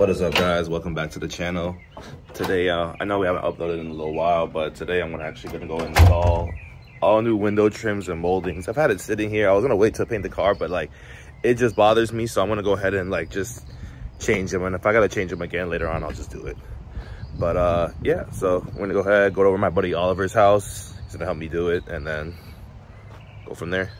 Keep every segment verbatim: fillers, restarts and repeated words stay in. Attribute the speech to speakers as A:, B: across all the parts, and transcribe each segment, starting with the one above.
A: What is up, guys? Welcome back to the channel. Today, uh, I know we haven't uploaded in a little while, but today I'm gonna actually gonna go install all new window trims and moldings. I've had it sitting here. I was gonna wait to paint the car, but like it just bothers me, so I'm gonna go ahead and like just change them. And if I gotta change them again later on, I'll just do it. But uh, yeah, so I'm gonna go ahead, go over to my buddy Oliver's house. He's gonna help me do it, and then go from there.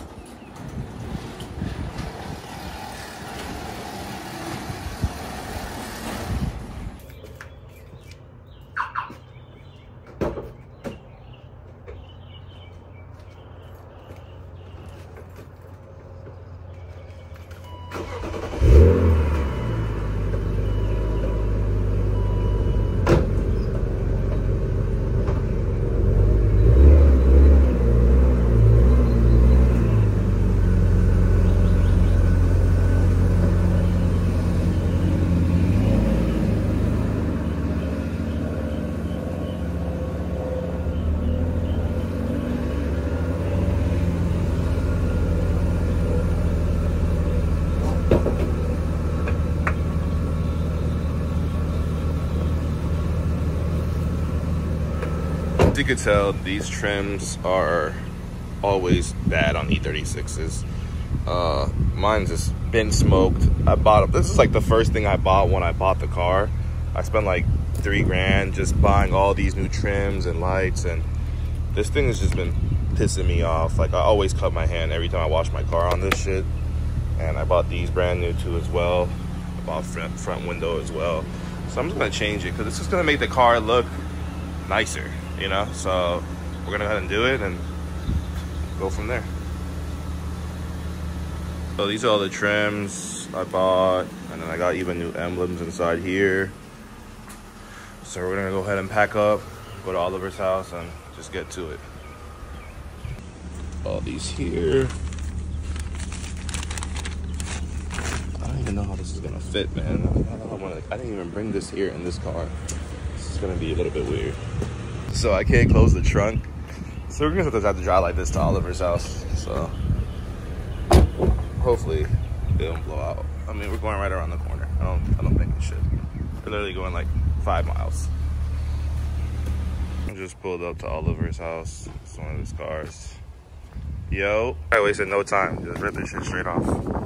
A: You could tell these trims are always bad on E thirty-sixes. Uh, mine's just been smoked. I bought this is like the first thing I bought when I bought the car. I spent like three grand just buying all these new trims and lights, and this thing has just been pissing me off. Like I always cut my hand every time I wash my car on this shit. And I bought these brand new too as well. I bought front front window as well. So I'm just gonna change it because it's just gonna make the car look nicer, you know. So we're gonna go ahead and do it and go from there. So these are all the trims I bought, and then I got even new emblems inside here. So we're gonna go ahead and pack up, go to Oliver's house, and just get to it. All these here. I don't even know how this is gonna fit, man. I, don't know how I'm gonna, I didn't even bring this here in this car. This is gonna be a little bit weird. So I can't close the trunk. So we're gonna have to drive like this to Oliver's house. So hopefully it don't blow out. I mean, we're going right around the corner. I don't I don't think it should. We're literally going like five miles. I just pulled up to Oliver's house. It's one of his cars. Yo, I wasted no time. Just rip this shit straight off.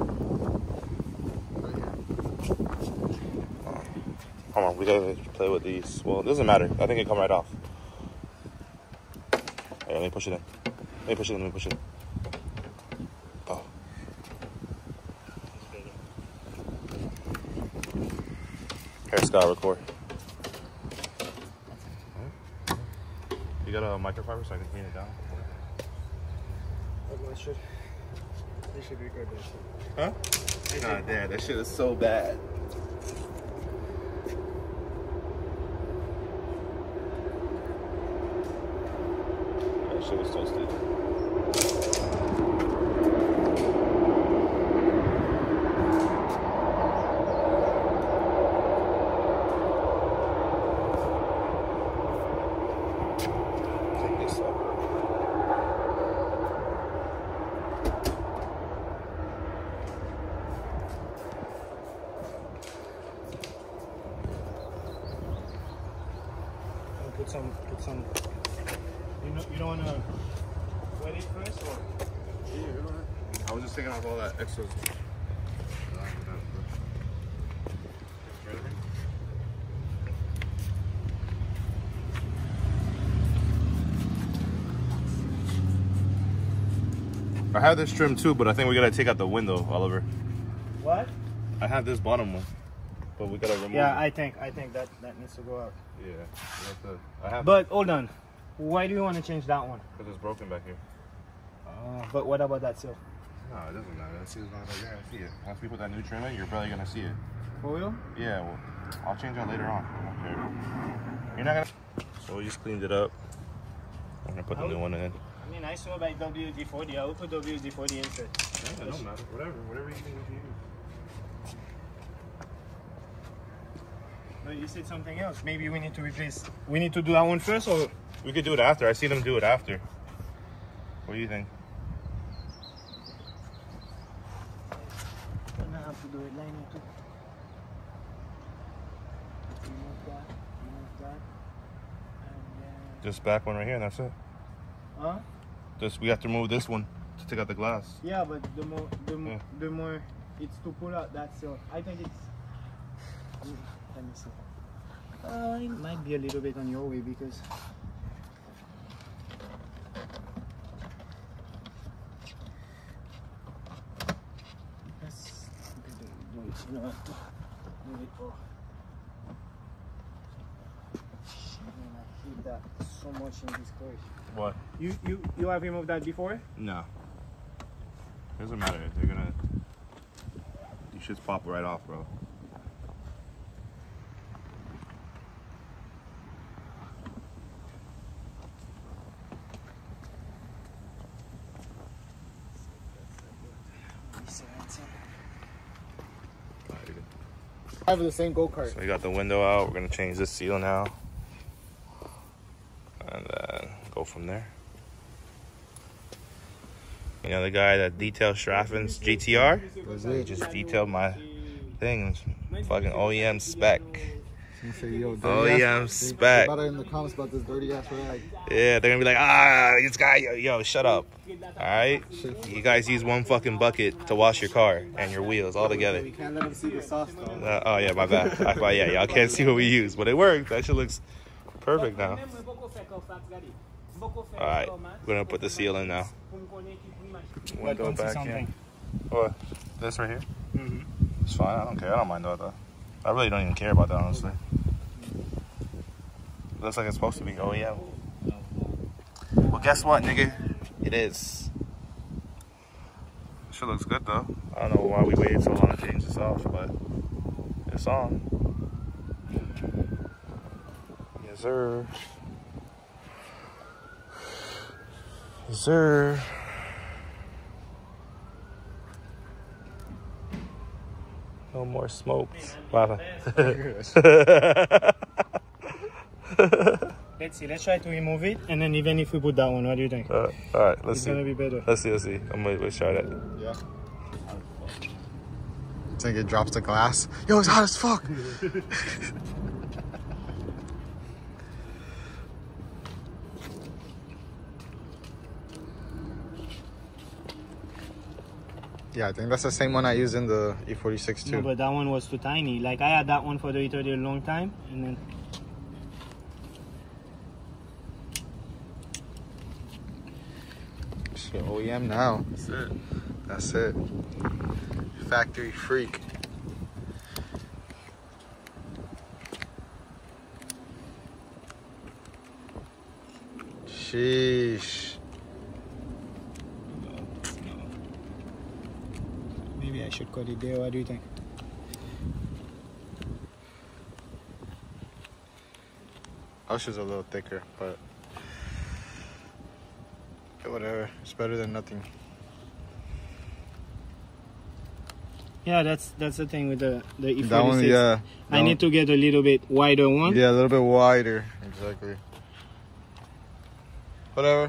A: Hold on, we gotta play with these. Well, it doesn't matter. I think it come right off. Hey, let me push it in. Let me push it in, let me push it in. Oh. Hairstyle record. You got a microfiber so I can clean it down?
B: Everyone should. They should record that shit.
A: Huh? God damn, that shit is so bad. Shit was toasted. Take this up.
B: I'll put some, put some. You know, you don't want to wet it first, or?
A: Yeah, I was just taking off all that extra. I have this trim too, but I think we gotta take out the window, Oliver.
B: What?
A: I have this bottom one, but we gotta remove
B: Yeah,
A: it.
B: I think I think that that needs to go out.
A: Yeah, we have to, I have.
B: But hold on, why do you want to change that one?
A: Because it's broken back here.
B: Uh, but what about that seal?
A: No, it doesn't matter. That seal's not. You're gonna see it. Once we put that new trim in, you're probably gonna see it.
B: For real?
A: Yeah, well, I'll change that later on. I don't care. You're not gonna. So we just cleaned it up. I'm gonna put the new one in.
B: I mean, I saw by W D forty. I will put W D forty instead.
A: Yeah, it don't matter. Whatever, whatever you think you use.
B: No, you said something else. Maybe we need to replace. We need to do that one first, or
A: we could do it after. I see them do it after. What do you think?
B: I'm gonna have to do it later too.
A: This back one right here, and that's it.
B: Huh?
A: Just we have to remove this one to take out the glass.
B: Yeah, but the more the,
A: Yeah.
B: the more it's to pull out that, so I think it's. Let me see. Uh, it might be a little bit on your way because. Let's do it. You know what? Move it. Oh. Man, I hate that so much in this car.
A: What?
B: You you you have removed that before?
A: No. Doesn't matter. They're gonna. You should pop right off, bro.
B: I have the same go-kart.
A: So we got the window out. We're gonna change this seal now, and then go from there. You know the guy that detailed Straffin's G T R? Just detailed my thing. Fucking O E M spec.
C: Say, yo,
A: O E M spec.
C: About it in the comments about this dirty ass rag.
A: Yeah, they're gonna be like, ah, this guy, yo, yo, shut up. All right, you guys use one fucking bucket to wash your car and your wheels all together.
C: We can't let them see the sauce though.
A: Uh, oh yeah, my bad. I, well, yeah, y'all can't see what we use, but it worked. That shit looks perfect now. All right, we're gonna put the seal in now. Window back in. What? This right here?
B: Mm-hmm.
A: It's fine. I don't care. I don't mind that though. I really don't even care about that, honestly. Looks like it's supposed to be. Oh yeah. Well, guess what, nigga? It is. Sure looks good though. I don't know why we waited so long to change this off, but it's on. Yes, sir. Yes, sir. No more smokes. Wow.
B: Let's see. Let's try to remove it, and then even if we put that one, what do you think?
A: Uh, all right, let's
B: it's
A: see.
B: It's gonna be better.
A: Let's see. Let's see. I'm gonna let's try that.
C: Yeah. I think it drops the glass. Yo, it's hot as fuck. Yeah, I think that's the same one I used in the E forty-six too.
B: No, but that one was too tiny. Like I had that one for the E thirty a long time, and then.
C: Shit, O E M now.
A: That's it.
C: That's it. Factory freak. Sheesh.
B: Maybe I should cut it there. What do you think?
C: Ours is a little thicker, but whatever. It's better than nothing.
B: Yeah, that's that's the thing with the the E forty-six.
C: That one, yeah.
B: I need to get a little bit wider one.
C: Yeah, a little bit wider. Exactly. Whatever.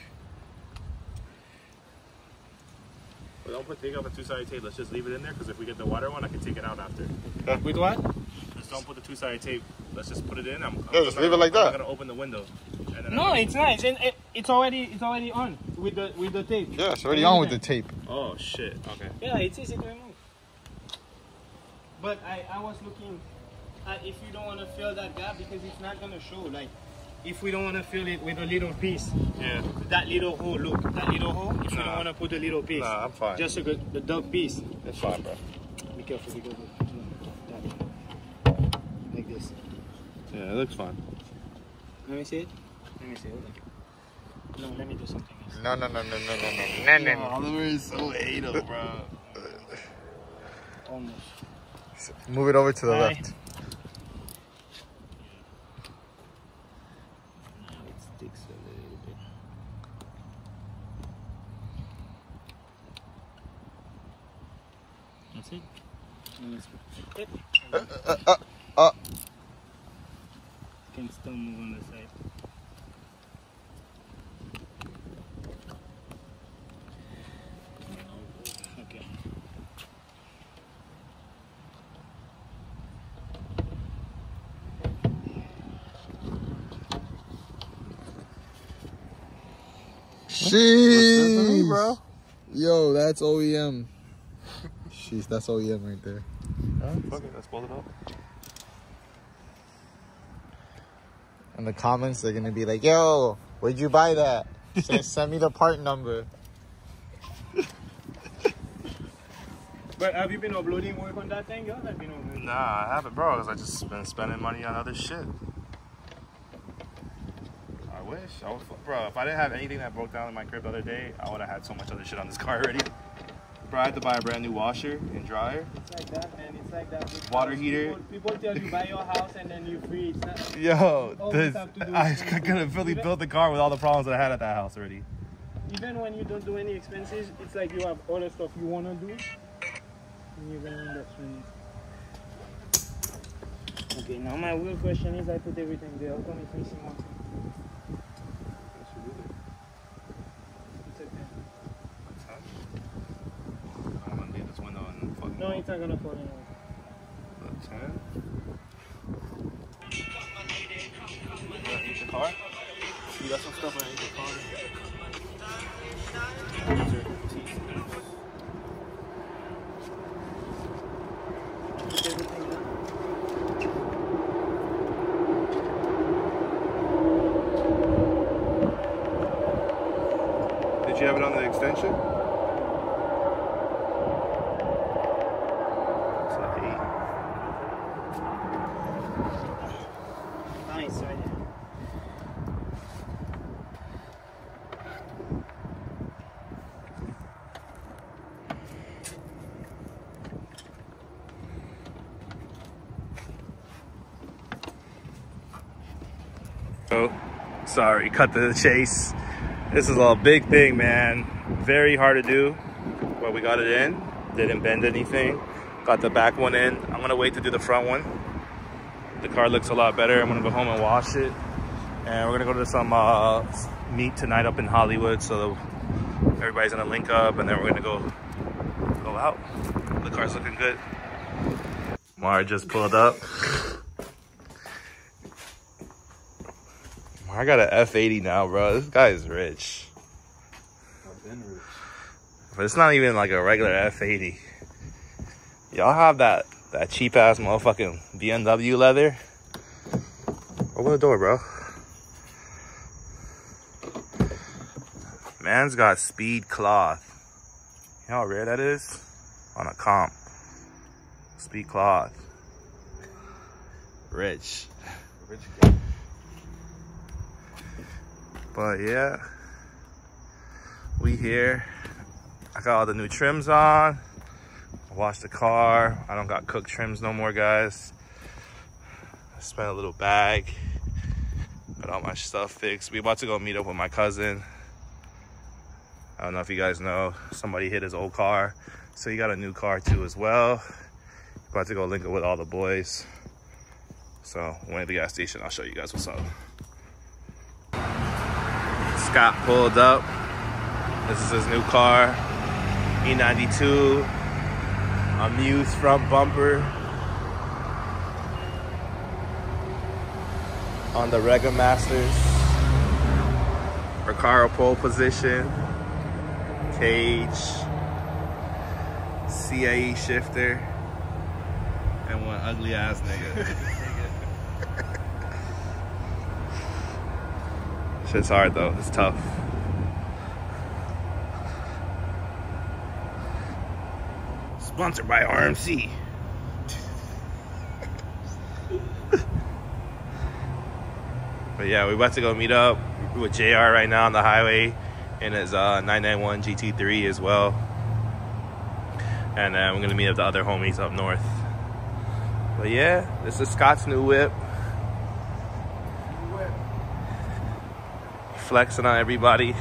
A: Well, don't put take out the two-sided tape. Let's just leave it in there because if we get the wider one, I can take it out after.
B: With what?
A: Just don't put the two-sided tape. Let's just put it in. I'm, I'm
C: Yeah, just leave it like that.
A: I'm gonna open the window. And then
B: No,
A: I'm
B: it's not. It's, in, it, it's already it's already on with the with the tape.
C: Yeah, it's already on with the tape.
A: Oh shit. Okay.
B: Yeah, it's easy to remove. But I I was looking at if you don't want to fill that gap because it's not gonna show. Like if we don't want to fill it with a little piece.
A: Yeah.
B: That little hole, look, that little hole. If you
A: Nah.
B: don't want to put a little piece.
A: Nah, I'm fine.
B: Just a good the dog piece.
A: It's fine, bro.
B: Be careful because of, that. Like this.
A: Yeah, it looks fine.
B: Let me see it. Let me see. Hold on. No, let me do something else.
C: No, no, no, no, no, no, no, no, no.
A: Oliver is so anal, bro.
B: Almost.
C: Move it over to the
B: Bye.
C: left.
B: Now it sticks a little bit. That's it. And let's put it.
C: Uh, uh, uh, uh.
B: Can still move on the side. Okay.
C: Sheesh.
A: bro?
C: Yo, that's O E M. Sheesh, that's O E M right there.
A: Huh? Fuck it, let's pull it up.
C: In the comments, they're gonna be like, yo, where'd you buy that? Say, send me the part number.
B: But have you been uploading work on that thing? You haven't been uploading.
A: Nah, I haven't, bro, because I just been spending money on other shit. I wish. I was, bro, if I didn't have anything that broke down in my crib the other day, I would have had so much other shit on this car already. Bro, I had to buy a brand new washer and dryer.
B: It's like that, man. It's like that. With
A: Water
B: house.
A: heater.
B: People, people tell you buy your house and then you free. It's not.
A: Yo,
B: All
A: this,
B: you have to do
A: I
B: is-
A: could have really built the car with all the problems that I had at that house already.
B: Even when you don't do any expenses, it's like you have other stuff you want to do. And you're going to end up spending. Okay, now my real question is I put everything there. How come it's missing one? It's okay.
A: I'm gonna leave this window and fucking.
B: No, it's not going to fall anyway.
A: The ten. Underneath the car? You got some stuff underneath the car.
B: Put everything there.
A: Did you have it on the extension? It's an eight.
B: Nice, right there.
A: Oh, sorry, cut to the chase. This is a big thing, man. Very hard to do, but we got it in. Didn't bend anything. Got the back one in. I'm gonna wait to do the front one. The car looks a lot better. I'm gonna go home and wash it. And we're gonna go to some uh, meet tonight up in Hollywood. So everybody's gonna link up and then we're gonna go, go out. The car's looking good. Mara just pulled up. I got an F eighty now, bro. This guy is rich.
C: I've been rich.
A: But it's not even like a regular F eighty. Y'all have that, that cheap ass motherfucking B M W leather? Open the door, bro. Man's got speed cloth. You know how rare that is? On a comp. Speed cloth. Rich.
C: Rich guy.
A: But yeah, we here. I got all the new trims on. I washed the car. I don't got cooked trims no more, guys. I spent a little bag. Got all my stuff fixed. We about to go meet up with my cousin. I don't know if you guys know, somebody hit his old car, so he got a new car too as well. About to go link up with all the boys. So when at the gas station, I'll show you guys what's up. Scott pulled up. This is his new car, E ninety-two, a Muse front bumper on the Rega Masters. Recaro pole position, cage, C A E shifter, and one ugly ass nigga. Shit's hard though, it's tough. Sponsored by R M C. But yeah, we're about to go meet up with J R right now on the highway in his uh, nine ninety-one G T three as well. And then we're gonna meet up the other homies up north. But yeah, this is Scott's new whip. Flexing on everybody.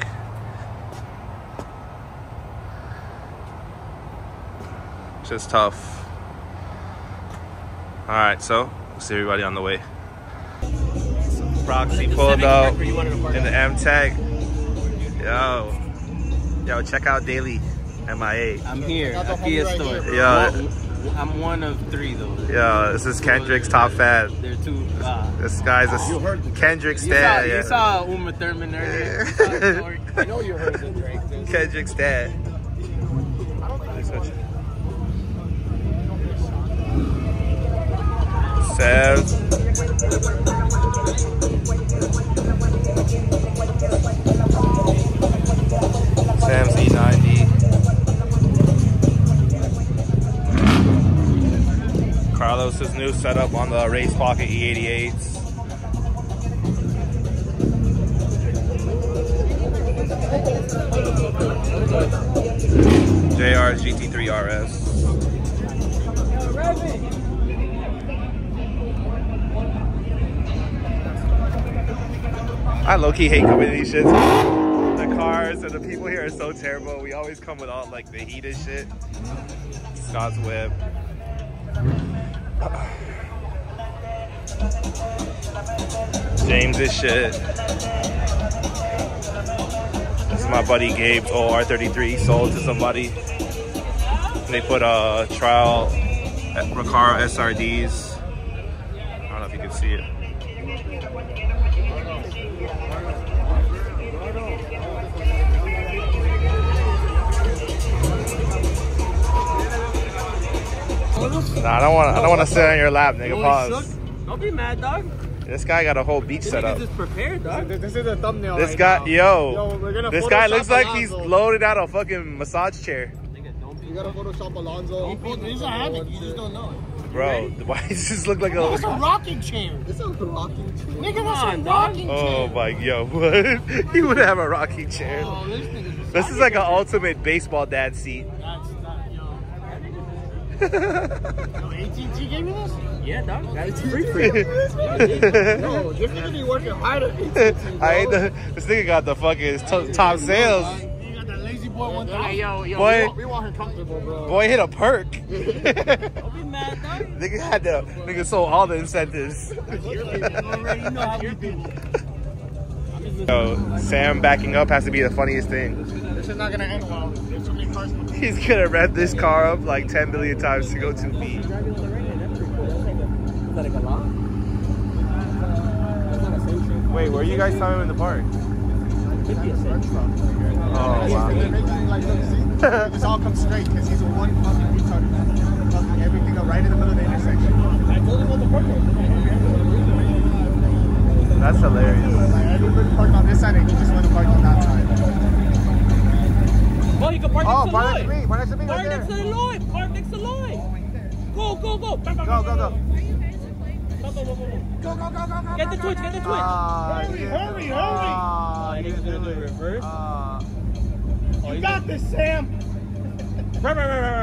A: Just tough. All right, so we'll see everybody on the way. Proxy pulled up in the M-Tech. Yo, yo, check out Daily M I A.
D: I'm here at Kia store.
A: Yo,
D: I'm one of three though.
A: Yeah, this is Kendrick's top fan.
D: They're two. Uh,
A: This guy's a Kendrick
D: you saw,
A: stan.
D: you
A: Yeah.
D: saw Uma Thurman earlier. You saw the story. I know you heard the Drake. Too.
A: Kendrick stan. Sam. Sam's E ninety. Carlos's new setup on the Race Pocket E eighty-eights. J R G T three R S. I low-key hate coming to these shits. The cars and the people here are so terrible. We always come with all like the heated shit. Scott's whip. James's shit. This is my buddy Gabe's old R thirty-three sold to somebody. They put a trial at Recaro S R Ds. I don't know if you can see it. Nah, I don't want. I don't want to sit on your lap, nigga. Pause.
D: Don't be mad, dog.
A: This guy got a whole beach set up.
D: This is prepared, dog.
B: This is the thumbnail.
A: This
B: right
A: guy,
B: now.
A: yo,
B: Yo, we're gonna
A: this guy
B: Photoshop
A: looks like
B: Alonso.
A: he's loaded out a fucking massage chair,
B: You gotta Photoshop Alonso.
E: These are habit. You just don't know it.
A: bro. Why does this look like
E: It's a
A: a?
E: rocking chair.
B: This is a rocking chair.
E: Nigga, that's a rocking
A: Oh
E: chair.
A: my, yo, what? He would have a rocking chair.
E: Oh, this nigga's
A: This is like an ultimate baseball dad seat.
E: That's not, yo. Yo, A T and T gave me this?
D: Yeah, dog. That's free for you.
B: Yo, this nigga be working hard at A T and T,
A: I ain't the, this nigga got the fucking to- top sales.
E: You got that lazy boy one thousand.
D: Yo, yo.
A: Boy,
B: We want him comfortable, bro.
A: boy hit a perk.
D: Don't be mad, dog.
A: Nigga had the nigga sold all the incentives.
D: You already know how we do.
A: Yo, Sam backing up has to be the funniest thing.
B: This is not gonna end well. There's so many cars.
A: He's gonna rev this car up like ten billion times to go two feet.
D: Driving on the rain, that's pretty cool. That's like a, is that like a lot? That's not a safe
A: Wait, where are you guys talking in the park?
D: Could be a safe truck.
A: Oh wow.
B: They're making, like, look, see? It just all comes straight because he's a one fucking retard. Fucking everything up right in the middle of the intersection.
D: I told him what the park was.
A: That's hilarious.
B: Like, everybody parked on this side and he just went to park on that side.
D: Well, you can park
A: Oh,
D: next to
A: park next to
D: Lloyd.
A: me. Park next to me
D: Park
A: right there.
D: next to Lloyd. Park next to Lloyd. Go, go, go.
A: Go, go, go.
D: Go, go, go, go, go.
B: Go, go, go, go, go.
D: Get the twitch, get the twitch.
A: Ah,
B: Hurry,
A: you
B: hurry,
A: didn't-
B: hurry.
A: ah,
D: Oh,
A: you
D: he's
A: didn't
D: gonna
A: do
D: do
A: it.
D: reverse.
A: Ah.
B: You got this, Sam.
D: Come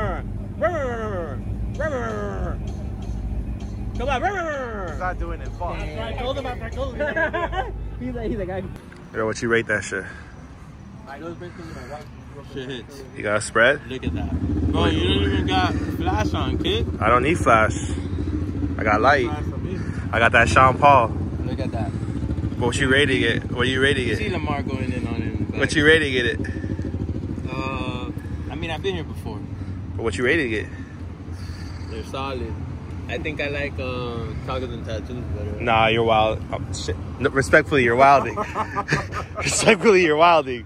D: on.
A: He's not doing it. Fuck.
B: I told him after I told him.
D: He's like, he's like, I.
A: Yo, what you rate that shit?
D: I know it's basically my wife. Shit hits.
A: You got a spread?
D: Look at that. Bro, you don't even got flash on, kid.
A: I don't need flash. I got light.
D: Flash for me.
A: I got that Sean Paul.
D: Look at that.
A: What you rating it? What you rating
D: You see
A: it?
D: Lamar going in on him. Like,
A: What you rating it?
D: Uh, I mean, I've been here before.
A: What you rating it?
D: They're solid. I think I like uh, tacos and tattoos better.
A: Nah, you're wild. Oh, shit. No, respectfully, you're wilding. Respectfully, you're wilding.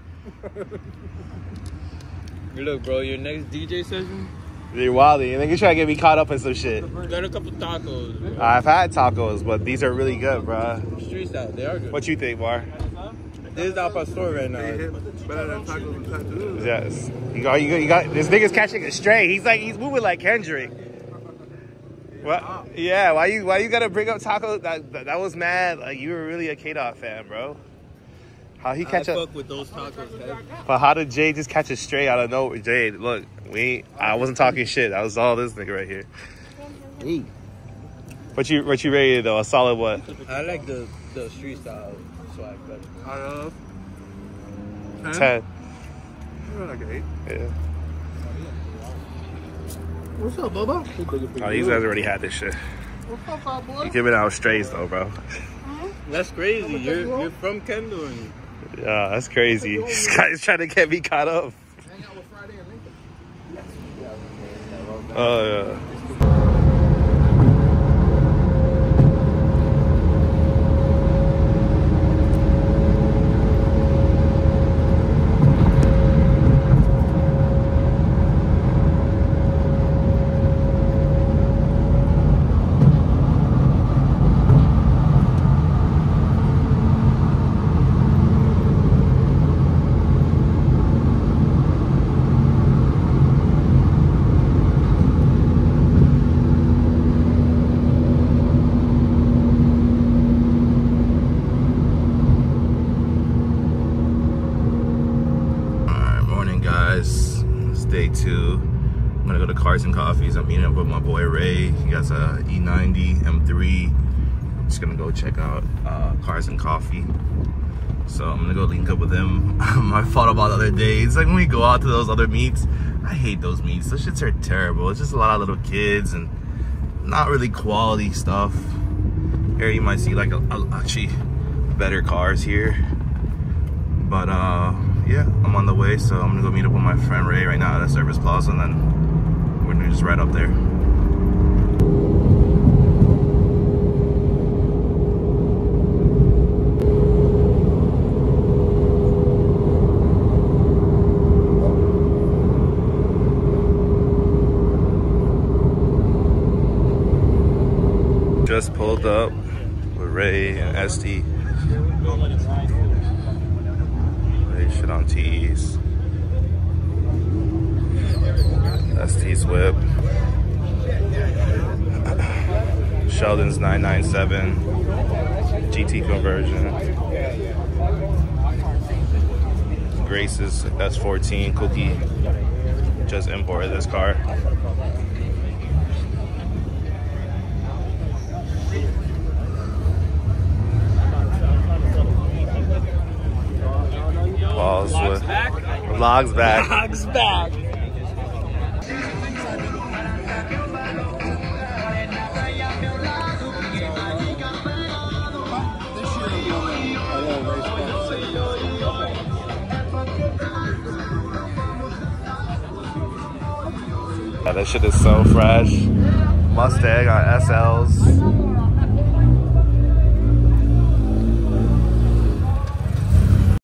D: Look, bro, your next D J session,
A: You're wilding. You think you're trying to get me caught up in some shit?
D: get a couple tacos. Bro.
A: I've had tacos, but these are really good, bro.
D: Street style, they are good.
A: What you think, Bar?
D: This is Al Pastor right now.
F: Better than tacos and tattoos.
A: Yes. You got, you got, you got. This nigga's catching a stray. He's like, he's moving like Kendrick. What? Yeah. Why you, why you gotta bring up tacos? That, that, that was mad. Like you were really a K-Dot fan, bro. How he catch
D: I
A: a?
D: fuck with those tacos, man.
A: But how did Jay just catch a stray out of nowhere? Jay, look, we. Ain't, I wasn't talking shit. That was all this nigga right here.
D: Hey.
A: What you, what you rated though? A solid what?
D: I like the the street style swag better.
F: Out of ten?
A: Ten.
F: You're like an eight.
A: Yeah.
E: What's up, Bubba?
A: Oh, these guys already had this shit.
E: What's up, fat boy?
A: You giving out strays though, bro.
D: That's crazy. You're you're from Kendall. And
A: Yeah, that's crazy. This guy's trying to get me caught up.
E: Hang out with Friday and Lincoln.
A: Oh yeah. day two. I'm gonna go to Cars and Coffees. I'm meeting up with my boy Ray. He has a E ninety M three. Just gonna go check out uh, Cars and Coffee. So I'm gonna go link up with him. I thought about the other day. It's like when we go out to those other meets, I hate those meets. Those shits are terrible. It's just a lot of little kids and not really quality stuff. Here you might see like a, a, actually better cars here. But uh, yeah, I'm on the way. So I'm gonna go meet up with my friend Ray right now at the Service Plaza, and then we're gonna just ride up there. Just pulled up with Ray and S T. Ray shit on T's. S T's whip. Sheldon's nine ninety-seven. G T conversion. Grace's S fourteen Cookie. Just imported this car. Paul's with Vlogs back.
B: Vlogs back.
A: Yeah, that shit is so fresh. Mustang on S Ls.